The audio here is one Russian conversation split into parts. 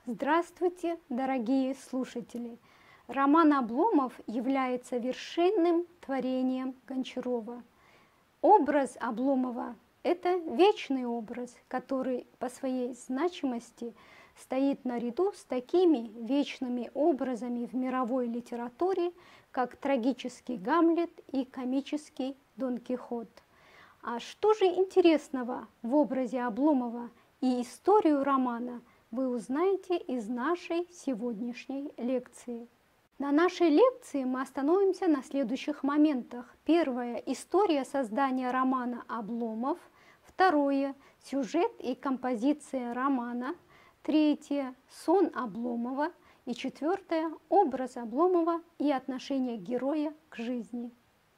Здравствуйте, дорогие слушатели! Роман Обломов является вершинным творением Гончарова. Образ Обломова – это вечный образ, который по своей значимости стоит наряду с такими вечными образами в мировой литературе, как трагический Гамлет и комический Дон Кихот. А что же интересного в образе Обломова и историю романа вы узнаете из нашей сегодняшней лекции. На нашей лекции мы остановимся на следующих моментах. Первое – история создания романа Обломов. Второе – сюжет и композиция романа. Третье – сон Обломова. И четвертое – образ Обломова и отношение героя к жизни.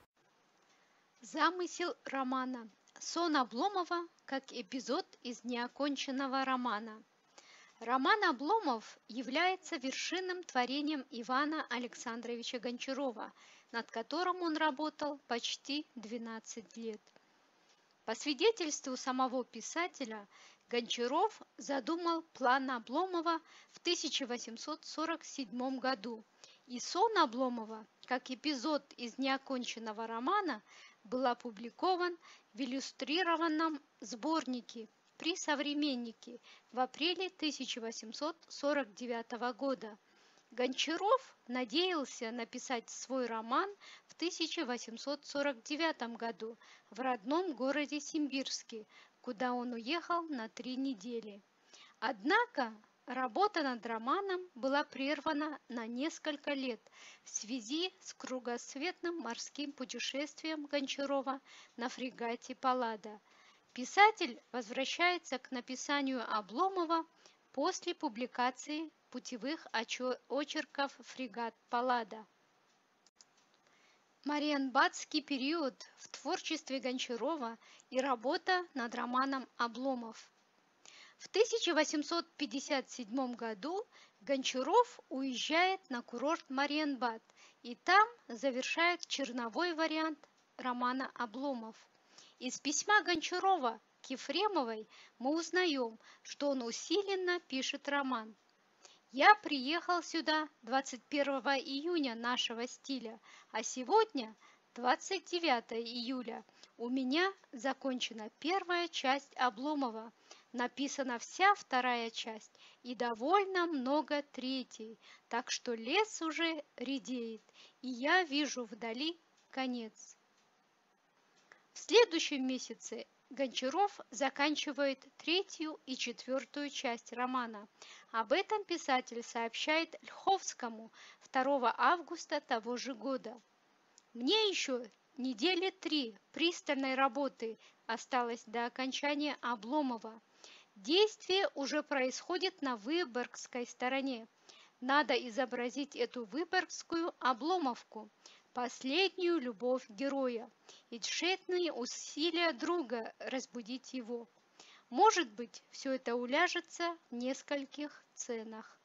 Замысел романа. Сон Обломова как эпизод из неоконченного романа. Роман Обломов является вершинным творением Ивана Александровича Гончарова, над которым он работал почти 12 лет. По свидетельству самого писателя, Гончаров задумал план Обломова в 1847 году, и сон Обломова, как эпизод из неоконченного романа, был опубликован в иллюстрированном сборнике «При современнике» в апреле 1849 года. Гончаров надеялся написать свой роман в 1849 году в родном городе Симбирске, куда он уехал на 3 недели. Однако работа над романом была прервана на несколько лет в связи с кругосветным морским путешествием Гончарова на фрегате «Паллада». Писатель возвращается к написанию Обломова после публикации путевых очерков «Фрегат Паллада». Мариенбадский период в творчестве Гончарова и работа над романом Обломов. В 1857 году Гончаров уезжает на курорт Мариенбад и там завершает черновой вариант романа Обломов. Из письма Гончарова к Ефремовой мы узнаем, что он усиленно пишет роман. «Я приехал сюда 21 июня нашего стиля, а сегодня 29 июля. У меня закончена первая часть Обломова, написана вся вторая часть и довольно много третьей, так что лес уже редеет, и я вижу вдали конец». В следующем месяце Гончаров заканчивает 3-ю и 4-ю часть романа. Об этом писатель сообщает Льховскому 2 августа того же года. «Мне еще недели 3 пристальной работы осталось до окончания Обломова. Действие уже происходит на Выборгской стороне. Надо изобразить эту Выборгскую Обломовку, последнюю любовь героя, и тщетные усилия друга разбудить его. Может быть, все это уляжется в нескольких сценах».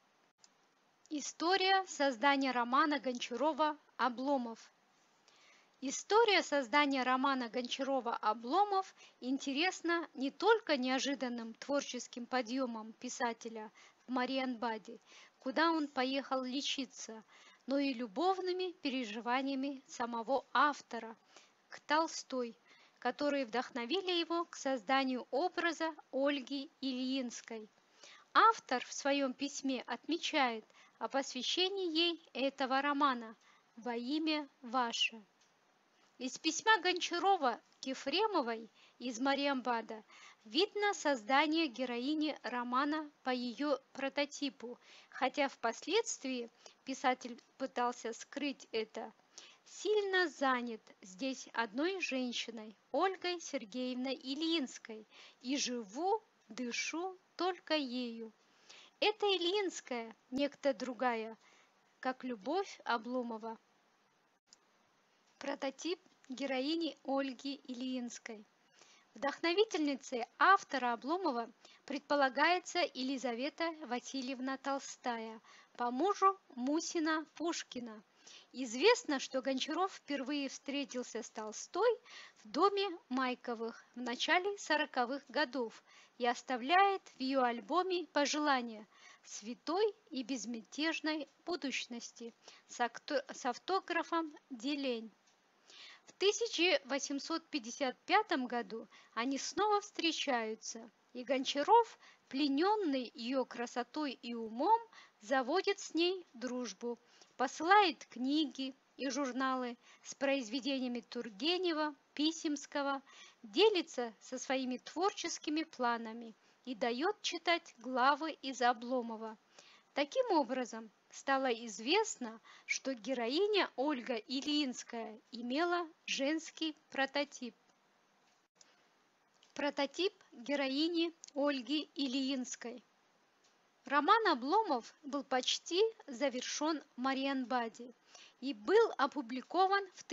История создания романа Гончарова «Обломов». История создания романа Гончарова «Обломов» интересна не только неожиданным творческим подъемом писателя в Мариенбаде, куда он поехал лечиться, но и любовными переживаниями самого автора к Толстой, которые вдохновили его к созданию образа Ольги Ильинской. Автор в своем письме отмечает о посвящении ей этого романа «Во имя ваше». Из письма Гончарова к Ефремовой из Мариенбада видно создание героини романа по ее прототипу, хотя впоследствии писатель пытался скрыть это. Сильно занят здесь одной женщиной, Ольгой Сергеевной Ильинской, и живу, дышу только ею. Это Ильинская, некто другая, как любовь Обломова. Прототип героини Ольги Ильинской. Вдохновительницей автора Обломова предполагается Елизавета Васильевна Толстая, по мужу Мусина Пушкина. Известно, что Гончаров впервые встретился с Толстой в доме Майковых в начале 40-х годов и оставляет в ее альбоме пожелание: святой и безмятежной будущности с автографом Делень. В 1855 году они снова встречаются, и Гончаров, плененный ее красотой и умом, заводит с ней дружбу, посылает книги и журналы с произведениями Тургенева, Писемского, делится со своими творческими планами и дает читать главы из Обломова. Таким образом, стало известно, что героиня Ольга Ильинская имела женский прототип. Прототип героини Ольги Ильинской. Роман Обломов был почти завершен в Мариенбаде и был опубликован в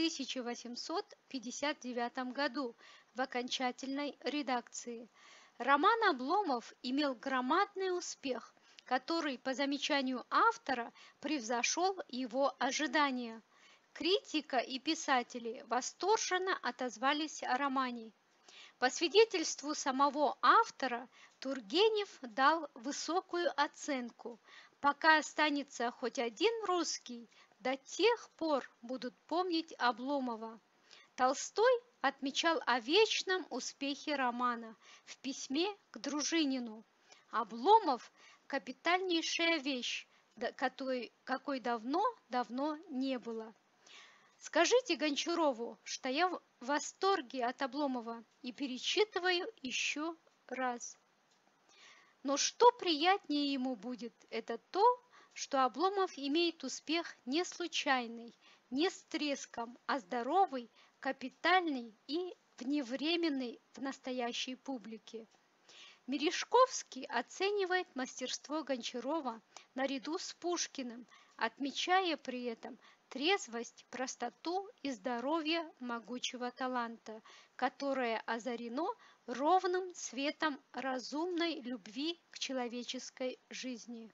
1859 году в окончательной редакции. Роман Обломов имел громадный успех, который, по замечанию автора, превзошел его ожидания. Критика и писатели восторженно отозвались о романе. По свидетельству самого автора, Тургенев дал высокую оценку. Пока останется хоть один русский, до тех пор будут помнить Обломова. Толстой отмечал о вечном успехе романа в письме к Дружинину. Обломов – капитальнейшая вещь, какой давно не было. Скажите Гончарову, что я в восторге от Обломова и перечитываю еще раз. Но что приятнее ему будет, это то, что Обломов имеет успех не случайный, не с треском, а здоровый, капитальный и вневременный в настоящей публике. Мережковский оценивает мастерство Гончарова наряду с Пушкиным, отмечая при этом трезвость, простоту и здоровье могучего таланта, которое озарено ровным светом разумной любви к человеческой жизни.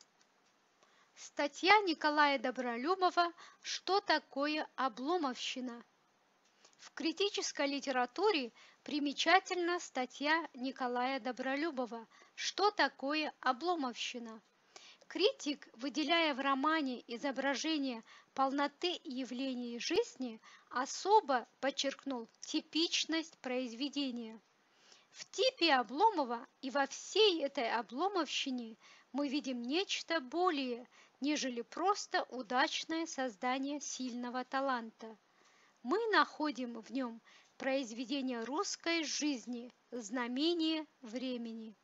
Статья Николая Добролюбова «Что такое обломовщина?». В критической литературе примечательна статья Николая Добролюбова «Что такое обломовщина?». Критик, выделяя в романе изображение полноты явлений жизни, особо подчеркнул типичность произведения. В типе Обломова и во всей этой обломовщине мы видим нечто более, нежели просто удачное создание сильного таланта. Мы находим в нем произведение русской жизни, знамение времени.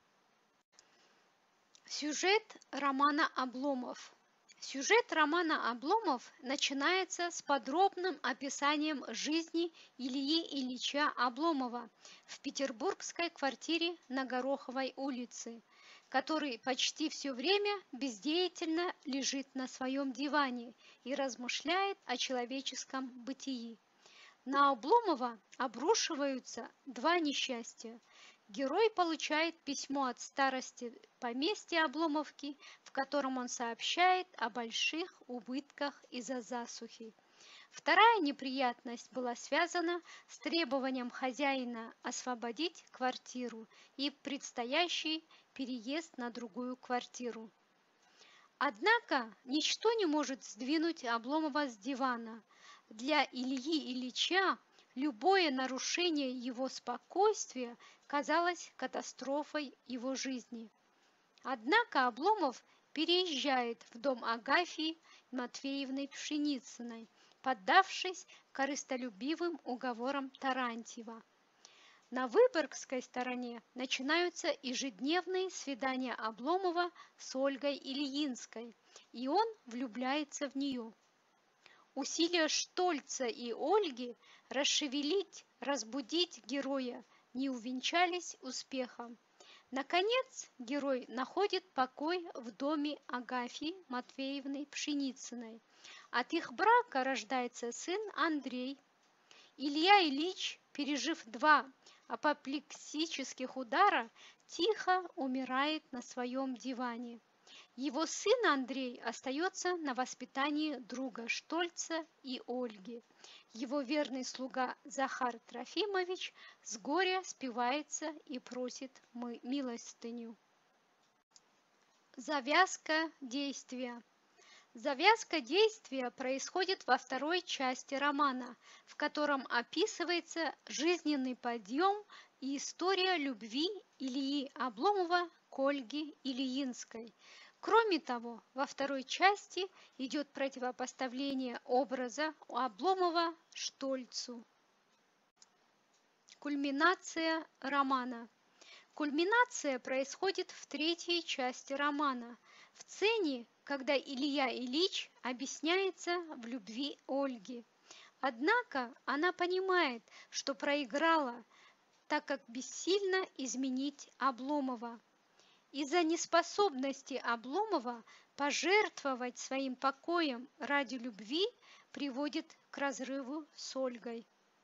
Сюжет романа Обломов. Сюжет романа Обломов начинается с подробным описанием жизни Ильи Ильича Обломова в петербургской квартире на Гороховой улице, который почти все время бездеятельно лежит на своем диване и размышляет о человеческом бытии. На Обломова обрушиваются два несчастья. Герой получает письмо от старосты поместья Обломовки, в котором он сообщает о больших убытках из-за засухи. Вторая неприятность была связана с требованием хозяина освободить квартиру и предстоящий переезд на другую квартиру. Однако ничто не может сдвинуть Обломова с дивана. Для Ильи Ильича любое нарушение его спокойствия казалось катастрофой его жизни. Однако Обломов переезжает в дом Агафьи Матвеевны Пшеницыной, поддавшись корыстолюбивым уговорам Тарантьева. На Выборгской стороне начинаются ежедневные свидания Обломова с Ольгой Ильинской, и он влюбляется в нее. Усилия Штольца и Ольги расшевелить, разбудить героя не увенчались успехом. Наконец, герой находит покой в доме Агафьи Матвеевны Пшеницыной. От их брака рождается сын Андрей. Илья Ильич, пережив два апоплексических удара, тихо умирает на своем диване. Его сын Андрей остается на воспитании друга Штольца и Ольги. Его верный слуга Захар Трофимович с горя спивается и просит милостыню. Завязка действия. Завязка действия происходит во второй части романа, в котором описывается жизненный подъем и история любви Ильи Обломова к Ольге Ильинской. Кроме того, во второй части идет противопоставление образа Обломова Штольцу. Кульминация романа. Кульминация происходит в третьей части романа, в сцене, когда Илья Ильич объясняется в любви Ольги. Однако она понимает, что проиграла, так как бессильно изменить Обломова. Из-за неспособности Обломова пожертвовать своим покоем ради любви приводит к разрыву с Ольгой.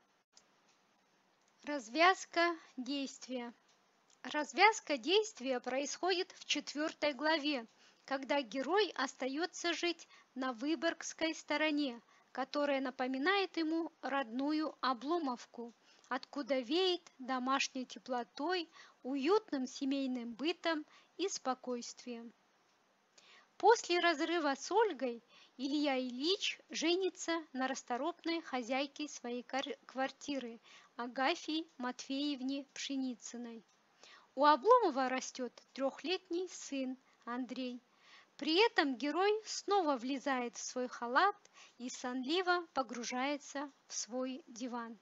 Развязка действия. Развязка действия происходит в 4 главе, когда герой остается жить на Выборгской стороне, которая напоминает ему родную Обломовку, откуда веет домашней теплотой, уютным семейным бытом и спокойствием. После разрыва с Ольгой Илья Ильич женится на расторопной хозяйке своей квартиры Агафье Матвеевне Пшеницыной. У Обломова растет 3-летний сын Андрей. При этом герой снова влезает в свой халат и сонливо погружается в свой диван.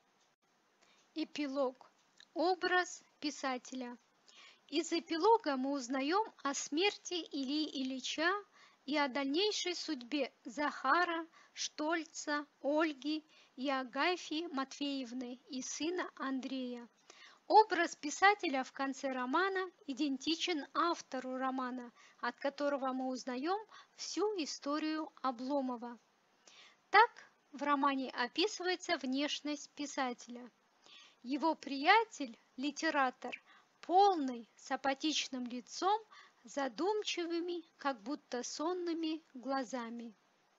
Эпилог. Образ писателя. Из эпилога мы узнаем о смерти Ильи Ильича и о дальнейшей судьбе Захара, Штольца, Ольги и Агафьи Матвеевны и сына Андрея. Образ писателя в конце романа идентичен автору романа, от которого мы узнаем всю историю Обломова. Так в романе описывается внешность писателя. Его приятель, литератор, полный, с апатичным лицом, задумчивыми, как будто сонными глазами.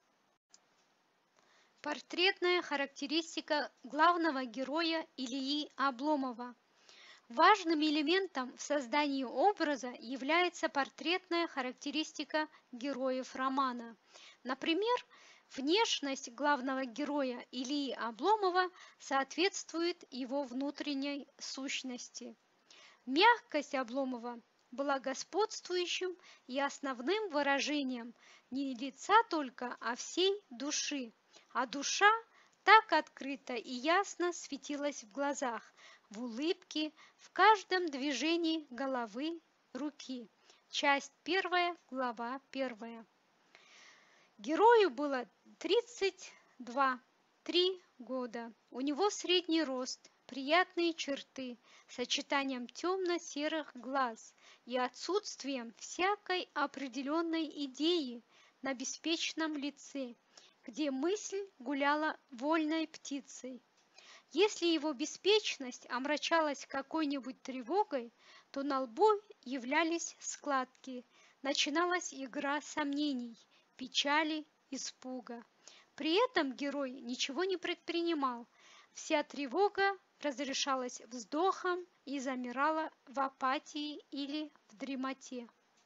Портретная характеристика главного героя Ильи Обломова. Важным элементом в создании образа является портретная характеристика героев романа. Например, внешность главного героя Ильи Обломова соответствует его внутренней сущности. Мягкость Обломова была господствующим и основным выражением не лица только, а всей души. А душа так открыто и ясно светилась в глазах, в улыбке, в каждом движении головы, руки. Часть 1, глава 1. Герою было 32-3 года. У него средний рост, приятные черты, сочетанием темно-серых глаз и отсутствием всякой определенной идеи на беспечном лице, где мысль гуляла вольной птицей. Если его беспечность омрачалась какой-нибудь тревогой, то на лбу являлись складки, начиналась игра сомнений, печали, испуга. При этом герой ничего не предпринимал, вся тревога разрешалась вздохом и замирала в апатии или в дремоте.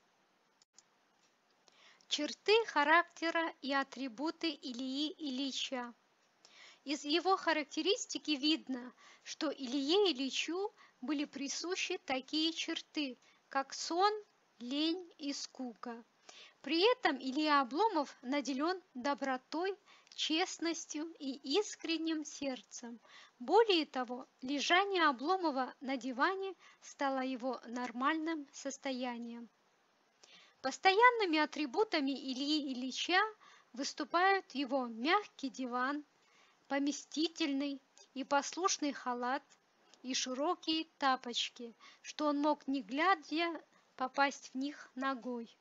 Черты характера и атрибуты Ильи Ильича. Из его характеристики видно, что Илье Ильичу были присущи такие черты, как сон, лень и скука. При этом Илья Обломов наделен добротой, честностью и искренним сердцем. Более того, лежание Обломова на диване стало его нормальным состоянием. Постоянными атрибутами Ильи Ильича выступают его мягкий диван, поместительный и послушный халат и широкие тапочки, что он мог, не глядя, попасть в них ногой.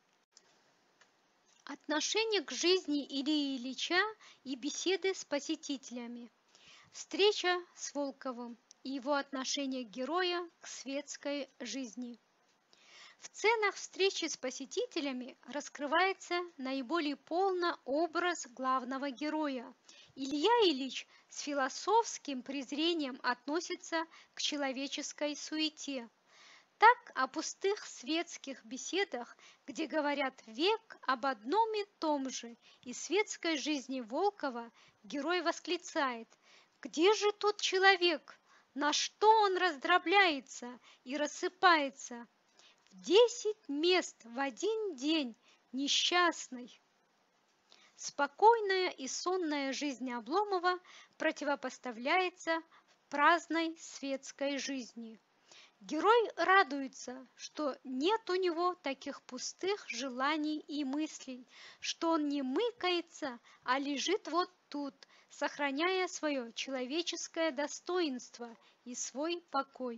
Отношение к жизни Ильи Ильича и беседы с посетителями. Встреча с Волковым и его отношение героя к светской жизни. В сценах встречи с посетителями раскрывается наиболее полно образ главного героя. Илья Ильич с философским презрением относится к человеческой суете. Так о пустых светских беседах, где говорят век об одном и том же, и светской жизни Волкова, герой восклицает: «Где же тот человек? На что он раздробляется и рассыпается? В 10 мест в один день, несчастный!» Спокойная и сонная жизнь Обломова противопоставляется праздной светской жизни. Герой радуется, что нет у него таких пустых желаний и мыслей, что он не мыкается, а лежит вот тут, сохраняя свое человеческое достоинство и свой покой.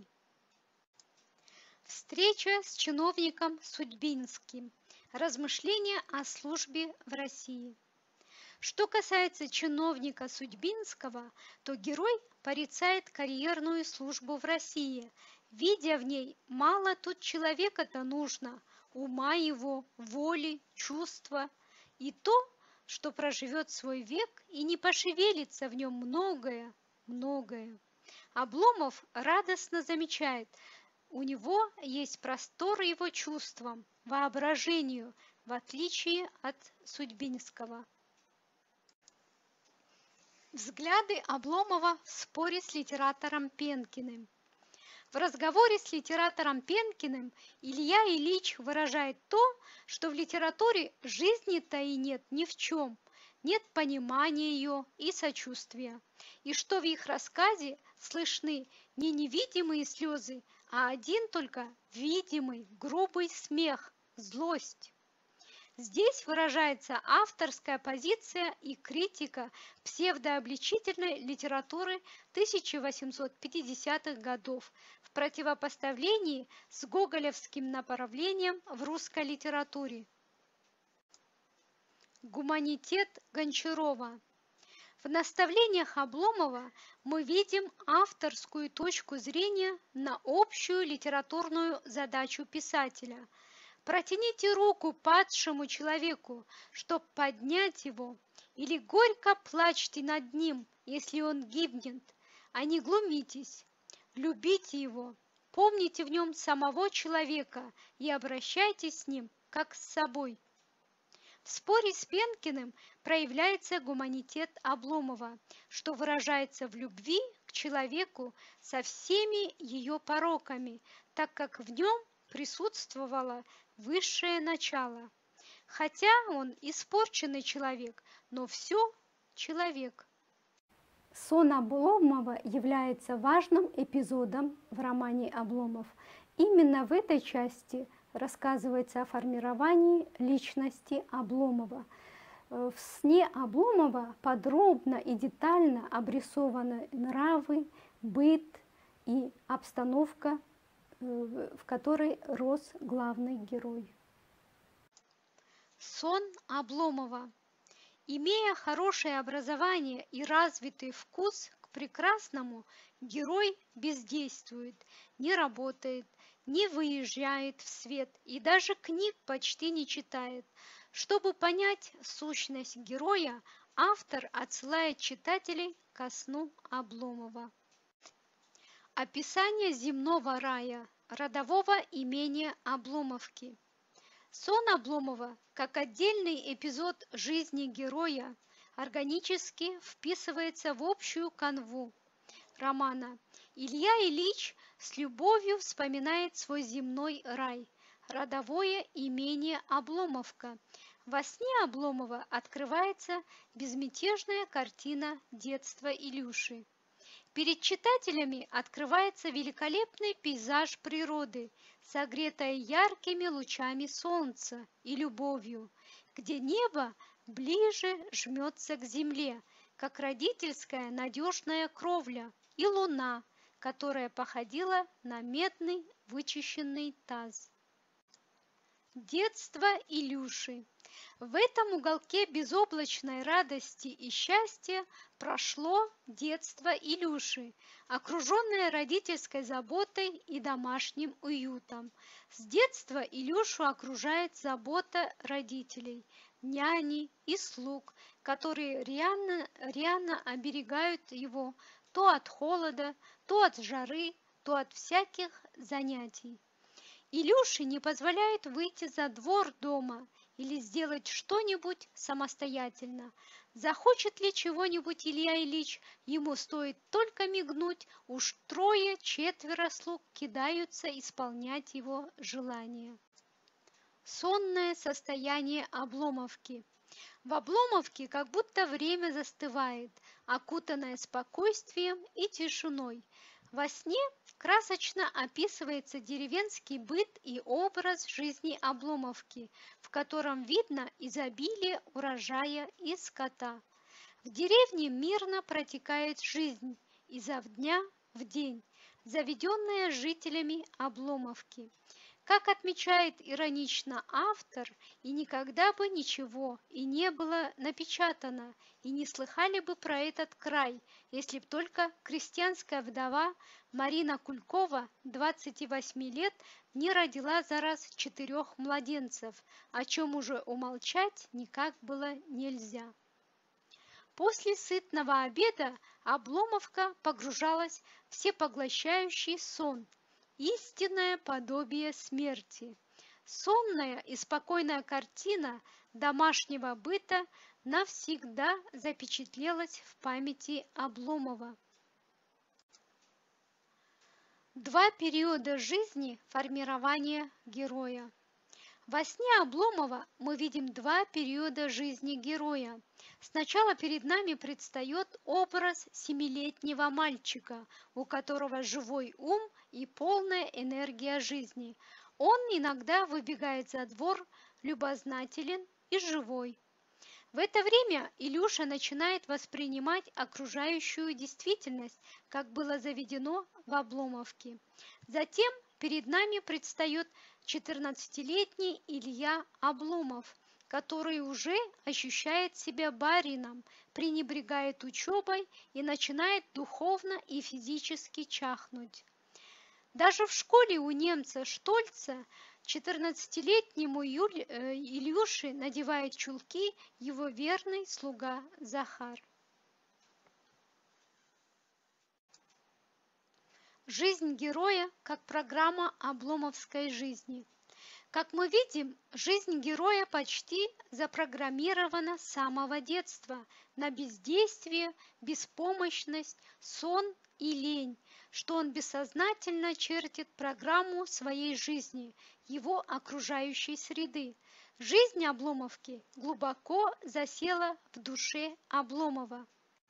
Встреча с чиновником Судьбинским. Размышления о службе в России. Что касается чиновника Судьбинского, то герой порицает карьерную службу в России, видя в ней мало тут человека-то нужно, ума его, воли, чувства, и то, что проживет свой век и не пошевелится в нем многое, многое. Обломов радостно замечает, у него есть простор его чувствам, воображению, в отличие от Судьбинского. Взгляды Обломова в споре с литератором Пенкиным. В разговоре с литератором Пенкиным Илья Ильич выражает то, что в литературе жизни-то и нет ни в чем, нет понимания ее и сочувствия, и что в их рассказе слышны не невидимые слезы, а один только видимый грубый смех, злость. Здесь выражается авторская позиция и критика псевдообличительной литературы 1850-х годов в противопоставлении с гоголевским направлением в русской литературе. Гуманитет Гончарова. В наставлениях Обломова мы видим авторскую точку зрения на общую литературную задачу писателя. Протяните руку падшему человеку, чтоб поднять его, или горько плачьте над ним, если он гибнет, а не глумитесь. Любите его, помните в нем самого человека и обращайтесь с ним, как с собой. В споре с Пенкиным проявляется гуманитет Обломова, что выражается в любви к человеку со всеми ее пороками, так как в нем присутствовало высшее начало. Хотя он испорченный человек, но все человек. Сон Обломова является важным эпизодом в романе «Обломов». Именно в этой части рассказывается о формировании личности Обломова. В сне Обломова подробно и детально обрисованы нравы, быт и обстановка, в которой рос главный герой. Сон Обломова. Имея хорошее образование и развитый вкус к прекрасному, герой бездействует, не работает, не выезжает в свет и даже книг почти не читает. Чтобы понять сущность героя, автор отсылает читателей ко сну Обломова. Описание земного рая, родового имения Обломовки. Сон Обломова, как отдельный эпизод жизни героя, органически вписывается в общую канву романа. Илья Ильич с любовью вспоминает свой земной рай, родовое имение Обломовка. Во сне Обломова открывается безмятежная картина детства Илюши. Перед читателями открывается великолепный пейзаж природы, согретая яркими лучами солнца и любовью, где небо ближе жмется к земле, как родительская надежная кровля, и луна, которая походила на медный вычищенный таз. Детство Илюши. В этом уголке безоблачной радости и счастья прошло детство Илюши, окруженное родительской заботой и домашним уютом. С детства Илюшу окружает забота родителей, няни и слуг, которые рьяно оберегают его то от холода, то от жары, то от всяких занятий. Илюше не позволяет выйти за двор дома или сделать что-нибудь самостоятельно. Захочет ли чего-нибудь Илья Ильич, ему стоит только мигнуть, уж трое-четверо слуг кидаются исполнять его желания. Сонное состояние Обломовки. В Обломовке как будто время застывает, окутанное спокойствием и тишиной. Во сне красочно описывается деревенский быт и образ жизни Обломовки, в котором видно изобилие урожая и скота. В деревне мирно протекает жизнь изо дня в день, заведенная жителями Обломовки. Как отмечает иронично автор, и никогда бы ничего и не было напечатано, и не слыхали бы про этот край, если б только крестьянская вдова Марина Кулькова, 28 лет, не родила за раз 4 младенцев, о чем уже умолчать никак было нельзя. После сытного обеда Обломовка погружалась в всепоглощающий сон, истинное подобие смерти. Сонная и спокойная картина домашнего быта навсегда запечатлелась в памяти Обломова. Два периода жизни формирования героя. Во сне Обломова мы видим два периода жизни героя. Сначала перед нами предстает образ 7-летнего мальчика, у которого живой ум и полная энергия жизни. Он иногда выбегает за двор, любознателен и живой. В это время Илюша начинает воспринимать окружающую действительность, как было заведено в Обломовке. Затем перед нами предстает 14-летний Илья Обломов, который уже ощущает себя барином, пренебрегает учебой и начинает духовно и физически чахнуть. Даже в школе у немца Штольца 14-летнему Илюше надевает чулки его верный слуга Захар. Жизнь героя как программа обломовской жизни. Как мы видим, жизнь героя почти запрограммирована с самого детства на бездействие, беспомощность, сон и лень, что он бессознательно чертит программу своей жизни, его окружающей среды. Жизнь Обломовки глубоко засела в душе Обломова.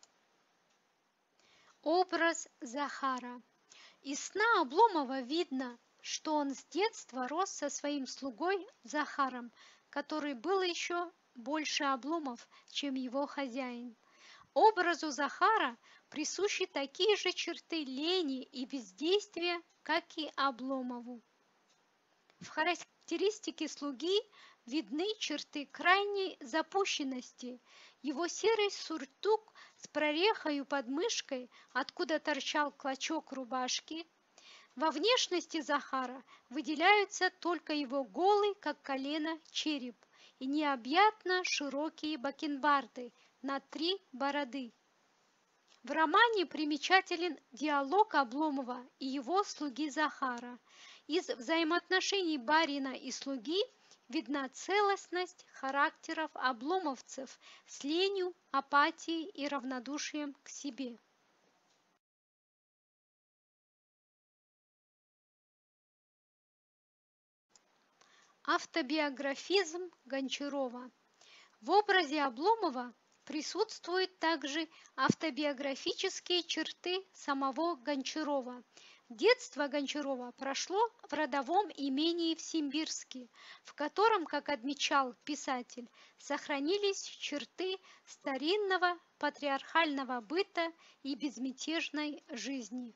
Образ Захара. Из сна Обломова видно, что он с детства рос со своим слугой Захаром, который был еще больше Обломов, чем его хозяин. Образу Захара присущи такие же черты лени и бездействия, как и Обломову. В характеристике слуги видны черты крайней запущенности. Его серый сюртук с прорехою под мышкой, откуда торчал клочок рубашки. Во внешности Захара выделяются только его голый, как колено, череп и необъятно широкие бакенбарды на 3 бороды. В романе примечателен диалог Обломова и его слуги Захара. Из взаимоотношений барина и слуги видна целостность характеров обломовцев с ленью, апатией и равнодушием к себе. Автобиографизм Гончарова. В образе Обломова присутствуют также автобиографические черты самого Гончарова. Детство Гончарова прошло в родовом имении в Симбирске, в котором, как отмечал писатель, сохранились черты старинного патриархального быта и безмятежной жизни.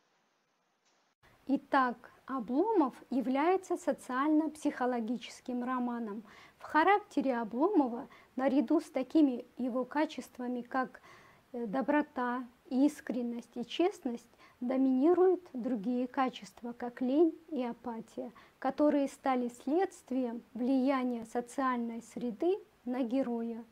Итак, Обломов является социально-психологическим романом. В характере Обломова, наряду с такими его качествами, как доброта, искренность и честность, доминируют другие качества, как лень и апатия, которые стали следствием влияния социальной среды на героя.